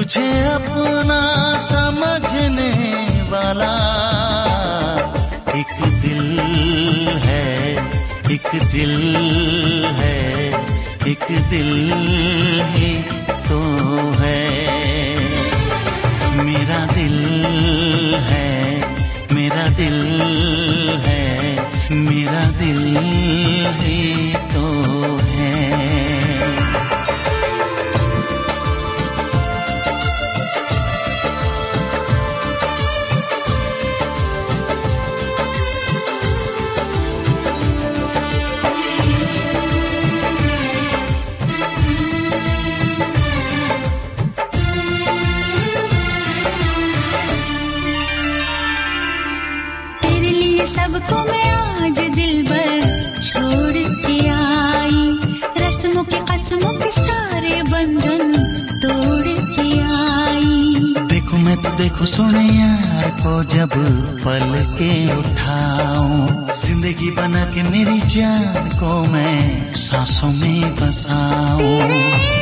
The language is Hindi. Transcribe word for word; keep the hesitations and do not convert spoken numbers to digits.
तुझे अपना समझने वाला एक दिल है, एक दिल है, एक दिल ही तो है। मेरा दिल है, मेरा दिल है, मेरा दिल ही तो है। सबको मैं आज दिल भर छोड़ के आई, रस्मों के कसमों के सारे बंधन तोड़ के आई। देखो मैं तो देखो सुने यार को जब पल के उठाऊं, जिंदगी बना के मेरी जान को मैं सांसों में बसाऊं।